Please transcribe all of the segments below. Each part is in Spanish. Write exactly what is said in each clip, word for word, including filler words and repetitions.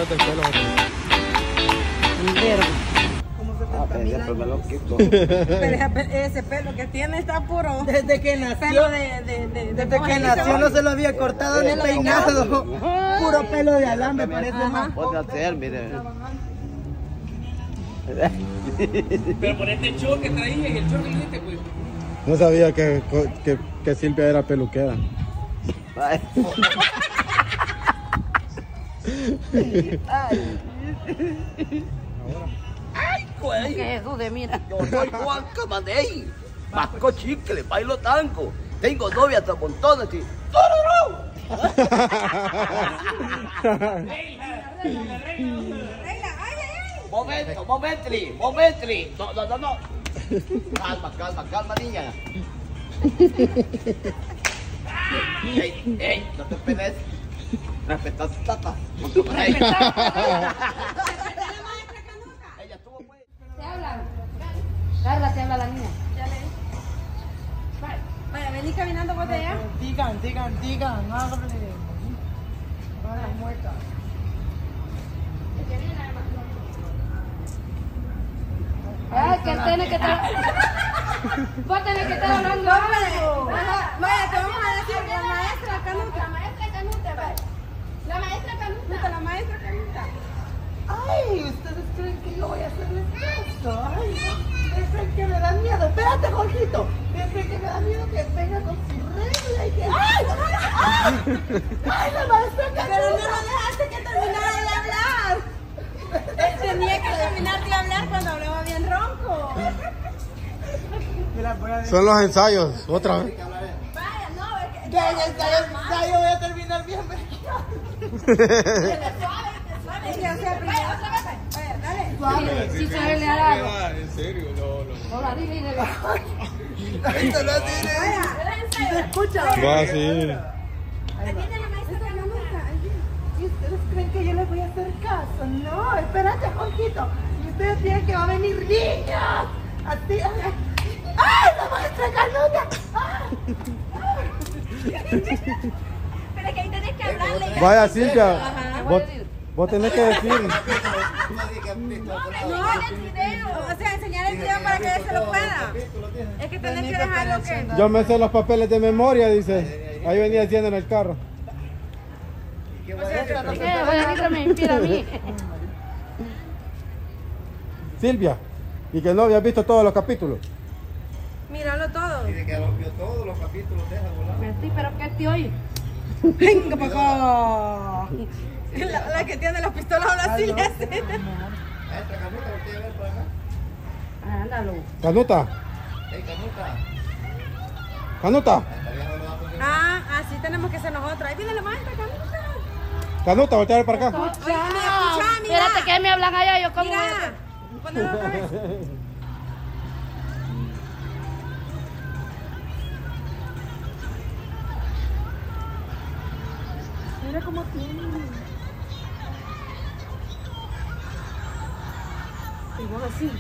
cortate el pelo. Un verbo. Ah, pero me lo quito. Pero ese pelo que tiene está puro. Desde que nació, pelo de, de, de, desde de que nació no se lo había cortado ni peinado. Puro pelo de alambre, parece más. Puede hacer, mire. Pero por este short que traí, el short que le diste, pues. No sabía que, que, que Silvia era peluquera. Ay. Ay, güey. ¿Qué es eso de mira? Yo soy Juan Camadei. Masco chicle, bailo tango. Tengo novia hasta montones y... ¡Tururú! Momento, momentri, momentri. No, no, no, no. Calma, calma, calma, niña. Ey, ey, no te peles. Respeta a tu tata. Ella estuvo muy... ¿Te hablan? Carla, te habla la niña. Ya le. Vaya, vení caminando por allá. Digan, digan, digan, hable. Vaya mueca. Ah, que tiene que estar. Vos tenés que estar hablando algo. Vaya, te vamos a decir la maestra Canuta. La maestra Canuta, vaya. La maestra Canuta. La maestra Canuta. Ay, ustedes creen que yo voy a hacerles esto. Ay, ustedes creen que me da miedo. Espérate, Jorgito. Ustedes creen que me da miedo que venga con su regla y que. ¡Ay! ¡Ay! ¡Ay, la maestra Canuta! Pero no lo dejaste que terminara de hablar. Él tenía que terminar de hablar cuando hablaba bien ronco. Son los ensayos, otra vez. Vaya, no, es que. Ya, ya, ya, ya, yo voy a terminar bien. Suave, suave. Es que, o sea, primero. Vaya, dale. Suave. Si se le ha dado. En serio, no, no. Hola, dile, dile. Esto no tiene. Vaya. ¿Se escucha? Va, sí. Aquí tiene la maestra Canuta. ¿Y ustedes creen que yo les voy a hacer caso? No, espérate, Jorgito. Y ustedes tienen que va a venir niños. Así. Ay, ¡ay, la maestra Canuta! ¡Ay! Pero es que ahí tenés que hablarle. Vaya, Silvia. Vos, vos tenés que decir. No, el video. O sea, enseñar el video para que él se lo pueda. Es que tenés que dejarlo que. Yo me sé los papeles de memoria, dice. Ahí venía haciendo en el carro. ¿Qué? Voy a decir, me inspira a mí. Silvia, y que no habías visto todos los capítulos. Míralo todo. Dice que lo vio todos los capítulos, deja volar. Mentí, pero ¿qué te oí? Venga para acá. La, la que tiene las pistolas ahora sí le hace. Maestra Canuta, ¿usted ver por acá? Ándalo. Canuta, Ey, Canuta. Canuta, Esta vieja lo va a poner. Ah, así tenemos que ser nosotros. Ahí viene la maestra Canuta. Canuta, voltea a ver para acá. Oye, me escucha, mira. Espérate que me hablan allá, yo como. Mira. Ponelo otra vez. Mira cómo tiene. Y vos así.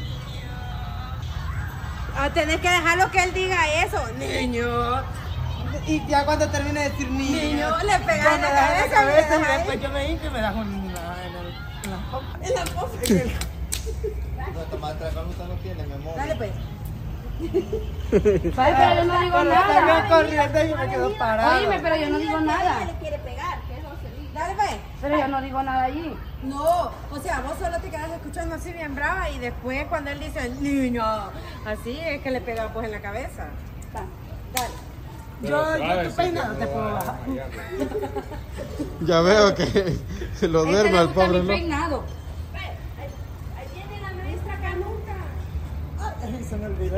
Ah, tenés que dejarlo que él diga eso. Niño. Y ya cuando termine de decir niño, Niño, le pegas en la me das cabeza. en la cabeza le y das después ahí. yo me hinco y me das un en la, en el, en la copa. En la popa. Esta maestra Canuta no tiene memoria. Dale pues. Ay, pero yo no digo Salió nada. corriendo y me quedó parado. Oíme, pero yo no digo nada. Le quiere pegar. Que eso se... Dale pues. Pero yo no digo nada allí. No, o sea, vos solo te quedas escuchando así bien brava y después cuando él dice niño, así es que le pega pues en la cabeza. Dale. Yo, yo tu peinado te puedo bajar. Ya veo que se lo Ahí duerme te al gusta pobre mi loco. peinado. Ahí viene la maestra Canuta. Ay, se me olvidó.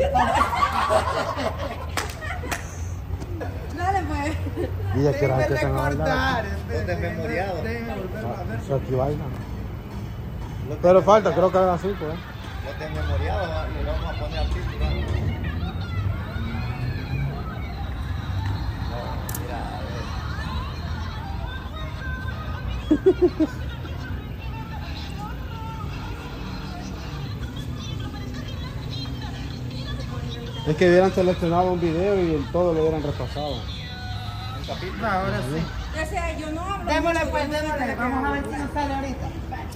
Dale pues. Y ya que era que Déjenme se van a hablar. recordar. ¿Dónde es memoriado? Déjenme volverlo a ver. Eso aquí baila. Pero falta, creo que eran cinco, ¿eh? No te has memoriado, va, le vamos a poner al título. No, mira, a ver. Es que hubieran seleccionado un video y el todo lo hubieran repasado. No, ahora sí. O sea, yo no hablo. Démosle mucho, pues, yo no démosle. sé Vamos a ver si nos sale ahorita.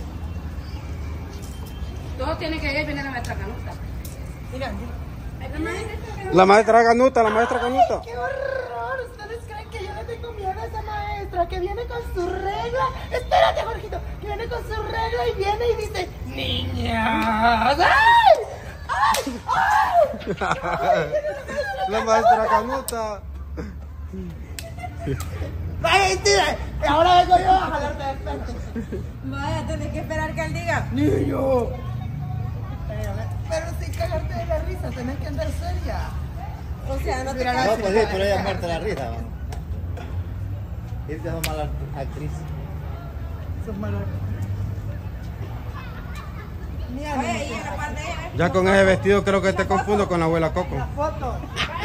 Todos tienen que ir, viene la maestra Canuta. Mira, La maestra Canuta, la maestra Canuta. ¡qué horror! ¿Ustedes creen que yo le tengo miedo a esa maestra que viene con su regla? Espérate, Jorgito, que viene con su regla y viene y dice, niñas, ¡ay! ¡Ay! ¡Ay! La maestra Canuta. ¡Ay, tira! Ahora vengo yo a jalarte del pelo. Vaya, tenés que esperar que él diga. ¡Niño! Pero sin cagarte de la risa, tenés que andar seria. O sea, no te Mira, cagas. No, pues sí, pero ella es muerta la risa. Esta es una mala actriz. Sos malo. Mira, Oye, y en la parte de ella. Ya con ese vestido creo que te confundo con la abuela Coco. la foto.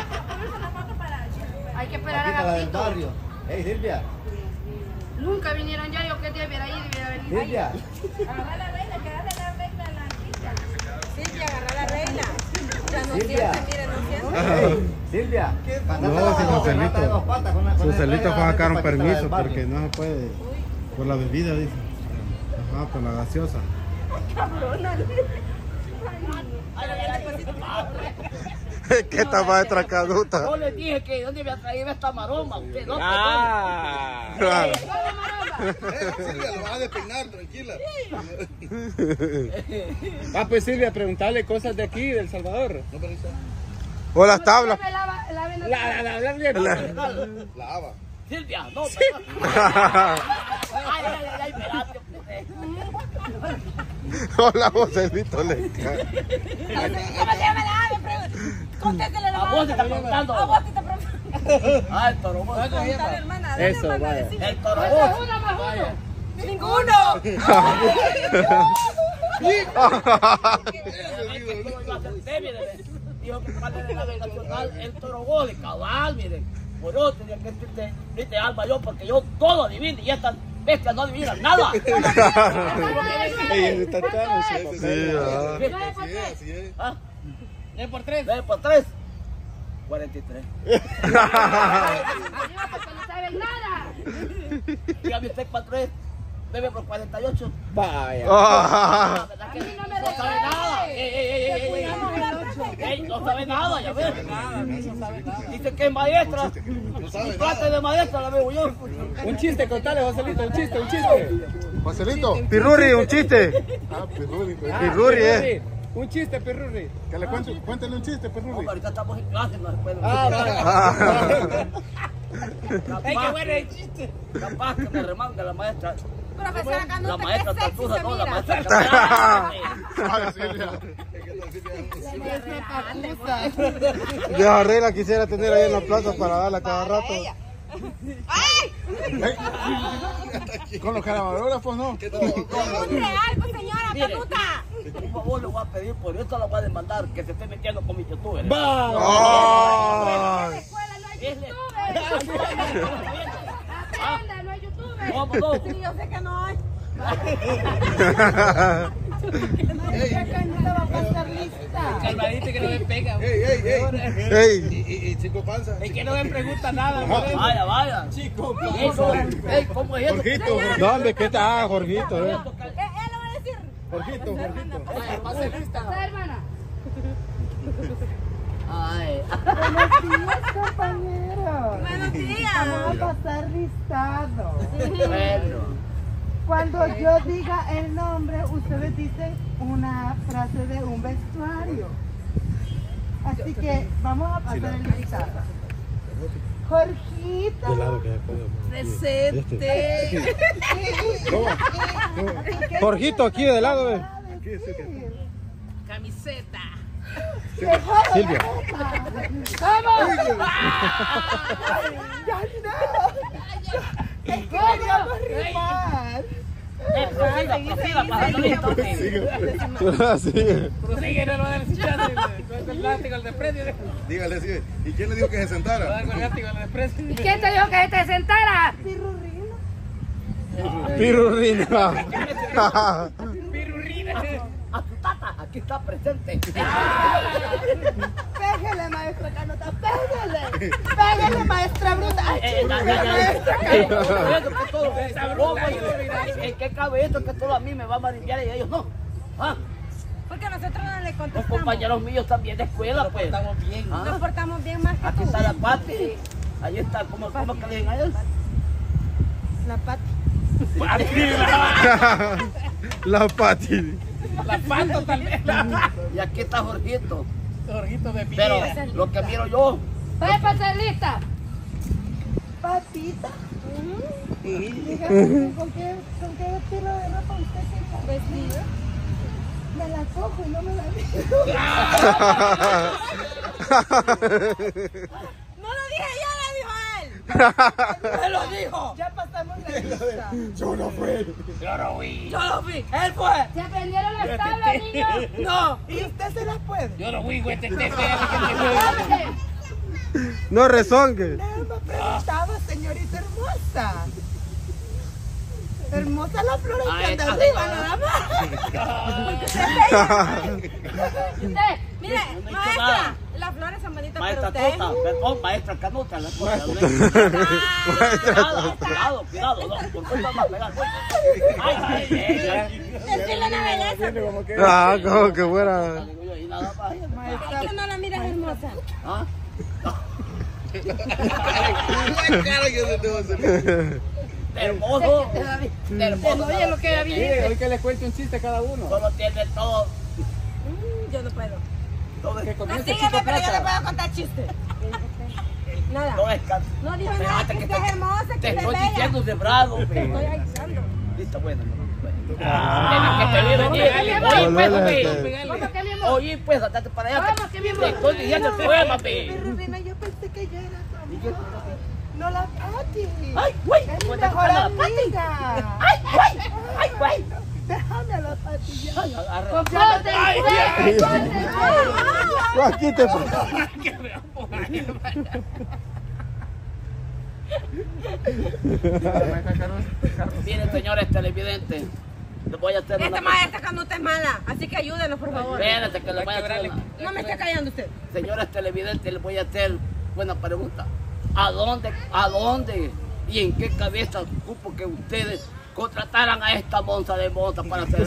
Hay que esperar a Aquí está la del Gatito. barrio. Hey, Silvia. Nunca vinieron ya, yo que día hubiera ido y hubiera venido. Silvia. Agarra la regla, que agarre la regla a la chica. Sí, que agarra la regla. Ya no Silvia. siente, mire, no siente. Hey, Silvia. No, si Joselito. Joselito fue a sacar un permiso porque porque no se puede. Por la bebida, dice. Ajá, por la gaseosa. ¿Qué esta maestra Canuta? Yo les dije que dónde me traído esta maroma. Usted no. Ah. Claro. Silvia, lo vas a despeinar, tranquila. Ah, pues Silvia, preguntarle cosas de aquí, del Salvador. No, pero esa- O las tablas. La, la, la, La, la, la, la, la, la hava. Silvia, no. Ay, ay, ay, ay, espérate. Hola, Joselito le cae. ¿Cómo se llama la ave? Contéstele la A vos te está preguntando. A vos te está preguntando. Ah, el toro. Preguntale, hermana. Dale, Eso, hermana, vaya. decile. El toro. una más uno. ¡Ninguno! Dijo que parte de la nacional, el toro gol, cabal, miren. Por eso tenía que decirte, viste alma yo, porque yo todo adivino y estas bestias no adivinan nada. Ey, está claro, sí, sí, ah. nueve por Así es, tres. así es. ¿Ah? nueve por tres. nueve por tres. cuarenta y tres. Adiós, porque no saben nada. Dígame usted cuánto es. nueve por cuarenta y ocho. Vaya. Ah. ¿Verdad A que mí no me no sabe nada? Ey, ey, ey, ey, ey, ey. Ey, no sabe nada, ya ves. Dice que es maestra. No sabe Y trate nada. de maestra la veo yo. Un chiste, contale, Joselito, un chiste, un chiste. Joselito. Pirurri, un chiste. Ah, Perruri. Ah, Pirurri, eh. Un chiste, Pirurri. Que le cuente, cuéntale un chiste, Perruri. No, ahorita estamos en clase, no se puede. Ah, vaya. Ay, qué bueno el chiste. Capaz que me remanga la maestra. Profesora La Canuta, maestra qué sexy Tartuja, se no, la mira. maestra Capaz. Ay, Silvia. Yo arregla quisiera tener ahí en la plaza para darla cada rato. Con los camarógrafos, ¿no? Pregunte algo, señora Mire. Canuta. Por favor, le voy a pedir, por eso la voy a demandar, que se esté metiendo con mi youtuber. Ay. Escuela no hay Es le- youtuber. Aprenda, no hay youtuber. ¿Cómo no? Sí, yo sé que no hay. Canuta va a pasar lista. Calmadito que no me pega. Ey, ey, ey. Ey, Y, y, y Chico Panza. Es que no me pregunta nada. Vaya, vaya. Chico, eso. Ey, ¿cómo es eso? Jorgito, no, hombre, ¿qué tal? Ah, Jorgito, eh. Eh, Él lo va a decir. Jorgito, Jorgito. ¿Está, hermana? Ay. Buenos días, compañeros. Buenos días. Vamos a pasar listado. Bueno. Cuando yo diga el nombre, ustedes dicen una frase de un vestuario. Así que vamos a pasar el listado. Jorgito. Presente. Jorgito, aquí de lado, eh. Camiseta. Silvia. ¡Vamos! ¡Ya no! Es que queríamos rimar. Eh, prosiga, prosiga, pasando listo. Sigue. Prosigue, no lo va a dar sin chance. Con el plástico, el desprecio. Dígale así. ¿Y quién le dijo que se Lo va a sentara? dar con el látigo, el desprecio. ¿Y quién te dijo que te sentara? Pirurrino. Pirurrina. Pirurrina. A tu tata, aquí está presente. P G Pégale, maestra Canuta, pégale. Pégale, maestra bruta. Ay, Eh, chuta, eh, eh, maestra eh, Canuta. eh, que todo- ¿Cómo? ¿En qué cabe esto que todo a mí me va a marillar y a ellos no? ¿Ah? Porque nosotros no le Los contestamos. compañeros míos también de escuela, pues. Estamos bien. ¿Ah? Nos portamos bien más que Aquí tú. está la Pati. Ahí está, ¿cómo, cómo que le dicen a ellos? La Pati. La Pati. La pato también. Y aquí está Jorgito. Jorgito de Pero Pineda. lo que miro yo, Vaya para ser lista. Patita. Dígame, ¿con qué, con qué estilo de ropa usted se vestido? Me la cojo y no me la digo. No lo dije yo, lo dijo él. me lo dijo. Ya pasamos la lista. Yo lo vi. Yo lo vi. Él fue. ¿Se aprendieron las tablas, niños? No, y usted se las puede. Yo lo vi, güey. Te te Ábrele. No rezongue. Nada más preguntaba, señorita hermosa. Hermosa la flor Ah, que anda esta arriba, señora. nada más. ¿Y usted? Mire, No he dicho maestra, nada. las flores son bonitas, Maestra pero usted... Tota, perdón, maestra Canuta, la cosa. Maestra Cuidado, cuidado, cuidado, no, por culpa va a pegar. Ay, ay, ay. Decirle una belleza. Ah, como que fuera. Digo yo, y nada más. ¿Por qué no la miras hermosa? ¿Ah? La cara que se te va a hacer. Hermoso, hermoso. Oye, lo que había dicho. Hoy que les cuente un chiste a cada uno. Solo tiene todo. Mm, yo no puedo. Todo es, Que comience Sígueme, Chico pero yo le Plata. puedo contar chistes. Nada. todo es can- No dijo Espérate nada, que que usted te- es hermosa, que Te usted es estoy bella. diciendo de bravo, Te estoy pe. avisando. Listo, bueno. Ah, Que te viene bien. Oye, pues, Volvele, pe. ¿Cómo que mi amor? Oye, pues, andate para allá. Vamos, que mi Te amor. estoy diciendo el poema, pe. Pero Reina, yo pensé que ella era tu amor. No la Pati. Ay, güey. Es mi Cuenta mejor con la Pati. amiga. Ay, güey. Ay, güey. Déjame a la Pati ya. Ay, agarra. Compórtense, compórtense. Aquí te Miren, señores televidentes, les voy a hacer Esta una... maestra Canuta es mala, así que ayúdenos, por favor. Espérense que les voy a hacer una... No me esté callando usted. Señores televidentes, les voy a hacer una pregunta. ¿A dónde, a dónde y en qué cabeza supo que ustedes contrataran a esta monza de monza para hacer...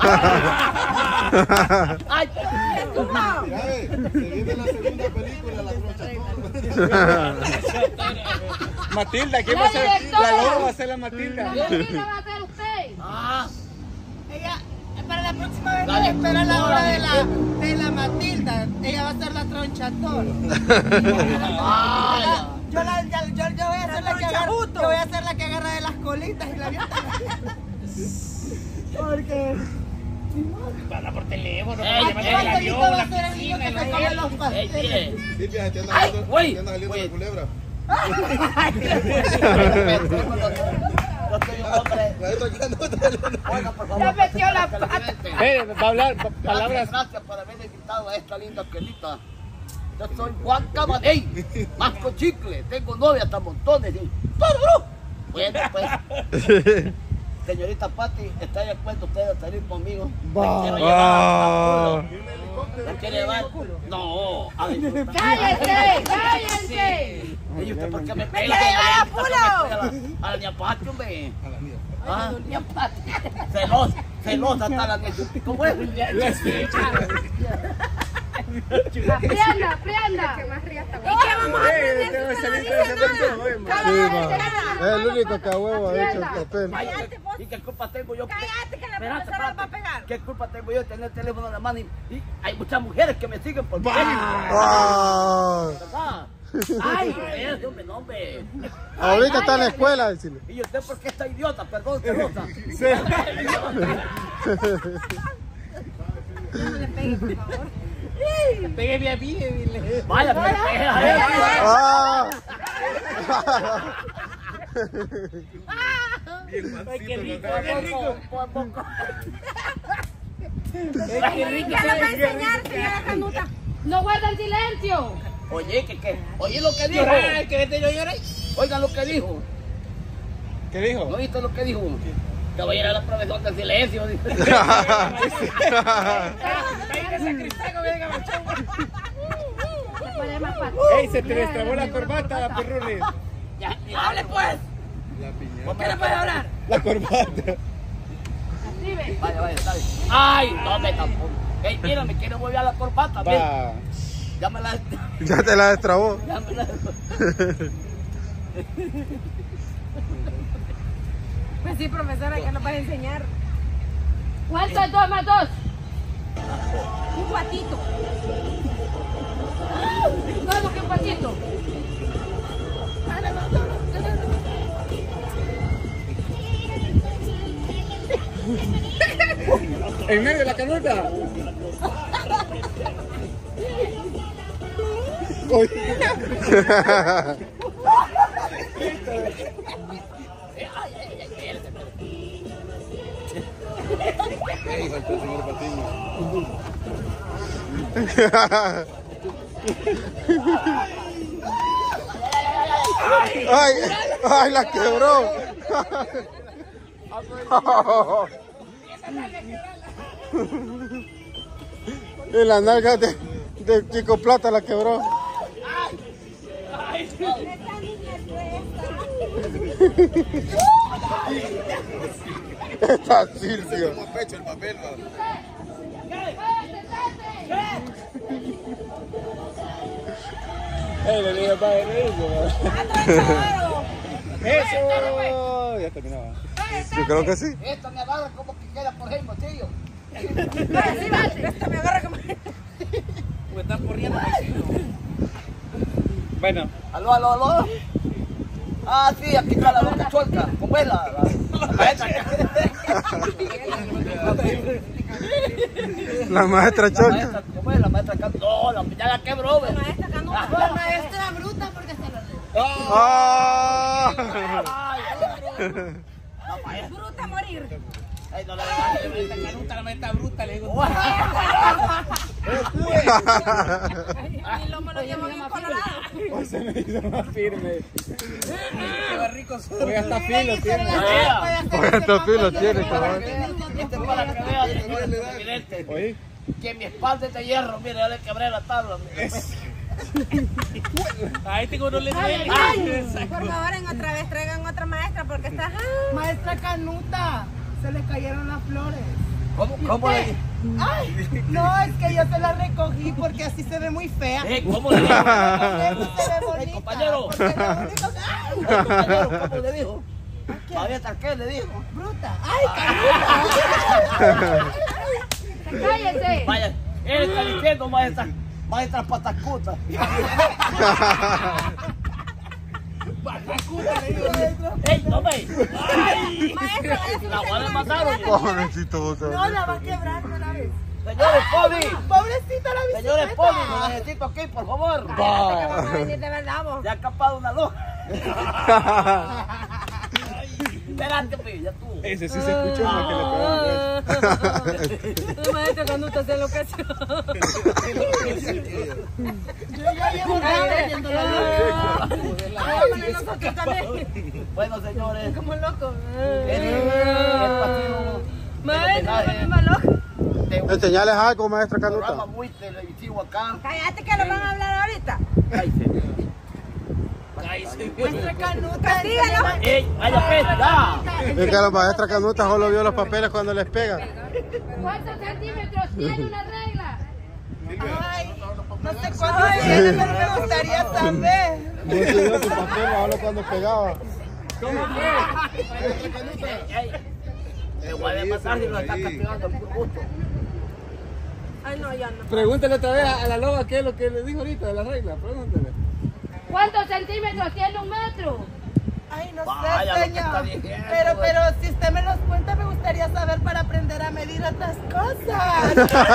¡Ay! Mira, ve, se viene la segunda película, La Trocha. Matilda, ¿quién La va a ser? directora. La loba va a ser la Matilda. ¿Qué va a hacer usted? ¡Ah! Ella, para la próxima vez Dale, no espera la hora de la, dale. de la Matilda. Ella va a ser la troncha toro. ¡Ay! Yo, la, ya- yo, yo voy a ser la que agarra, yo voy a ser la que agarra de las colitas y la avienta. Porque Habla por teléfono. Ey, llévate ey, el avión, va a la ser el niño piscina, que se el come los ¡Ey, pasteles. mire! Silvia, te anda Ay, saliendo- güey, te anda saliendo güey. la culebra. Yo soy un hombre... Maestra Canuta. Oiga, por favor. Ya metió la televidentes. pata. Eh, va a hablar pa- Gracias, palabras. gracias por haberme invitado a esta linda quelita. Yo soy Juan Cabaney, masco chicle, tengo novia hasta montones. Y... Bueno, pues, señorita Pati, ¿está de acuerdo usted a salir conmigo? Va. ¿Me quiero llevar a Va. Acapulco? ¿Me quiere llevar? No, a disfrutar. ¡Cállense! ¡Cállense! ¿Y usted por qué me pega? quiere llevar a ¿Por qué me pega A la niña Pati, hombre. A la mía. Ah, niña Pati. Celosa, celosa está la niña. ¿Cómo es? ¡Aprenda, aprenda! ¿Y qué vamos a Eh, aprender te va a si salir usted todo no ese dice nada? poema. Sí, ma. Es el único que a huevo ha hecho el papel. Cállate, vos. ¿Y qué culpa tengo yo? Cállate, que la Espérate, profesora nos va a espérate. pegar. ¿Qué culpa tengo yo de tener el teléfono en la mano? Y, y hay muchas mujeres que me siguen por Ah. ¿verdad? Ay, espérate, hombre, no, hombre. Ahorita está en la escuela, decirle. ¿Y usted por qué está idiota? Perdón, celosa. No le pegue, por favor. Pégame a mí, dile. Vaya, que me pega. Ah. Ay, qué rico, qué rico. Por poco. ¿Qué le va a enseñar, señora Canuta? ¡No guardan silencio! Oye, que qué. Oye lo que dijo. Llorar, que vete yo lloré. Oigan lo que dijo. ¿Qué dijo? ¿No viste lo que dijo? Que voy a ir a la profesora de silencio. Dice. Váyanse a Cristiano, venga, machón. Vale, más fácil. ¡Ey, se te destrabó la corbata, perrones! Ya, ya, hable pues. ¿Por qué no puedes hablar? La corbata. Así ve. Vaya, vaya, está bien. Ay, no me tampoco. Ey, mira, me quiero volver a la corbata. Mira. Va. Ya me la... Ya te la destrabó. Ya me la... Pues sí, profesora, ¿qué nos vas a enseñar? ¿Cuánto es dos más dos? Un patito. ¿Cómo que un patito? En medio de la canuta. Uy. Ey, faltó el señor Patiño. Ay, ay, la quebró. En la nalga de, de Chico Plata la quebró. Está Silvio. Como pecho el papel, ¿no? ¡Ey, le dije para eso! ¡Eso! Ya terminaba. Yo creo que sí. Esto me agarra como que queda por el mochillo. Esta me agarra como... Porque están corriendo. Bueno. Aló, aló, aló. Ah, sí, aquí está la boca chueca. ¿Cómo es la, la, la maestra? La maestra La choca. maestra, ¿cómo es la maestra? Can- No, la ya la quebró, ¿ves? La maestra Canuta. La maestra bruta porque se lo... ¡Ah! Ay, la maestra. Bruta a morir. Ay, no le digas. La canuta, la meta bruta, le digo. Y lo me lo llevo bien colorado. Hoy se me hizo más firme. Qué rico soy. Hoy hasta filo tiene. Oye, esta fila tiene, cabrón. Este es para que veas, evidente, Oye. que mi espalda es de hierro, mire, ya le quebré la tabla. Ahí tengo uno le duele. Por favor, en otra vez traigan otra maestra porque está... Maestra Canuta, se le cayeron las flores. ¿Cómo, cómo le Ay, no, es que yo se la recogí porque así se ve muy fea. Eh, ¿cómo le dijo? Porque así se ve bonita. Ey, compañero. Porque lo único que- ¡Ay! Ey, compañero, ¿cómo le dijo? Maestra, ¿qué le dijo? Bruta. ¡Ay, Canuta! ¡Cállese! Vaya, él está diciendo maestra, maestra patacuta. Patacuta, le digo. ¡Ey, no me! Maestra, La voy a demandar, oye. Pobrecito, vos No, sabés. la va a quebrar de una vez. Señores Poli, Pobrecita la bicicleta. señores Poli, lo necesito aquí, por favor. cállate que vamos a venir de verdad vos. Se ha escapado una loja. Espérate, pues, ya tú. Ese sí se escuchó más que le pegó. La maestra Canuta se enloqueció. Yo ya llevo rato viendo la luz. Vámonos nosotros también. Bueno, señores, Como loco. el, el partido Maestra, no me loco. de un Enseñales algo, maestra programa Canuta. muy televisivo acá. Cállate que lo van a hablar ahorita. Cállese. Maestra Canuta. Castígalo. ¡Ey, vaya pues, ya! Es que la maestra Canuta solo vio los papeles cuando les pegan. ¿Cuántos centímetros tiene una regla? Ay, no sé cuánto tiene, pero me gustaría saber. No se vio su papel solo cuando pegaba. ¡Ey! Le voy a demandar si lo está castigando por gusto. Ay, no, ya no. Pregúntale otra vez a la loba qué es lo que le dijo ahorita de la regla. Pregúntale. ¿Cuántos centímetros tiene un metro? Ay, no Vaya, sé, lo que señor. está diciendo, Pero, güey. pero si usted me los cuenta, me gustaría saber para aprender a medir otras cosas.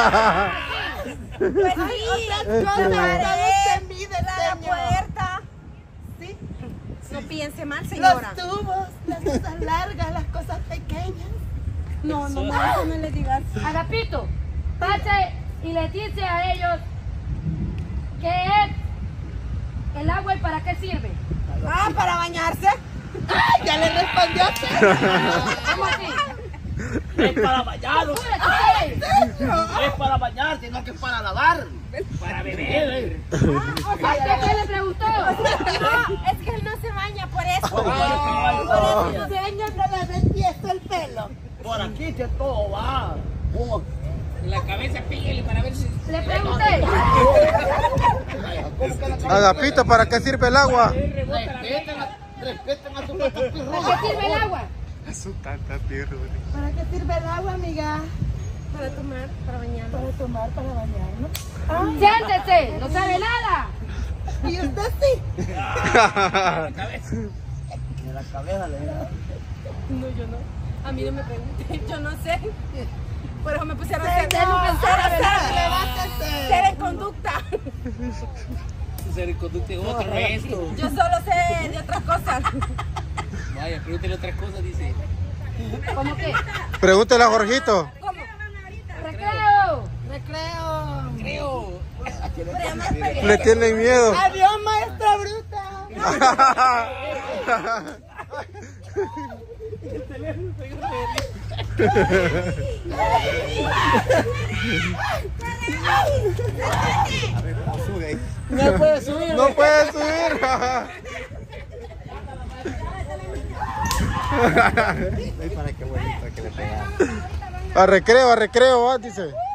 Pues Ay, sí. otras cosas. ¿Cómo se mide, La señor? puerta. Sí. No piense mal, señora. Los tubos, las cosas largas, las cosas pequeñas. No, no, no, eso no le digas. Agapito, pase y le dice a ellos qué es el agua y para qué sirve. Ah, para bañarse. Ay, ya le respondiste. ¿Cómo así? Es para bañar, Apúrate, ¿qué? es para bañar, sino que es para lavar. Para beber. ¿A qué le preguntó? No, es que él no se baña por eso. Por Por eso señor no le ven tieso el pelo. Por aquí que todo va. Uno- En la cabeza píguele para ver si... Le pregunté. ¿Cómo que la cabeza? Agapito, ¿para qué sirve el agua? Respeten a, respeten a su ¿Para qué sirve el agua? ¿Para qué sirve el agua, amiga? Para tomar, para bañar. Para tomar, para bañarnos. Ah, Siéntese, no sabe nada. y usted sí. En la cabeza le da. No, yo no. A mí no me pregunté, yo no sé. Por eso me pusieron a Usted hacer no ser, sabe, ser, levántese. ser en conducta. Ser el conducto de otro esto. Yo solo sé de otras cosas. Vaya, pregúntele otras cosas, dice. ¿Cómo qué? Pregúntale a Jorgito. ¿Cómo? Recreo. Recreo. Creo. Le tienen miedo. Adiós, maestra bruta. No puede subir. No puede subir. Ay, para qué bonito que le pega. A recreo, a recreo, va, dice.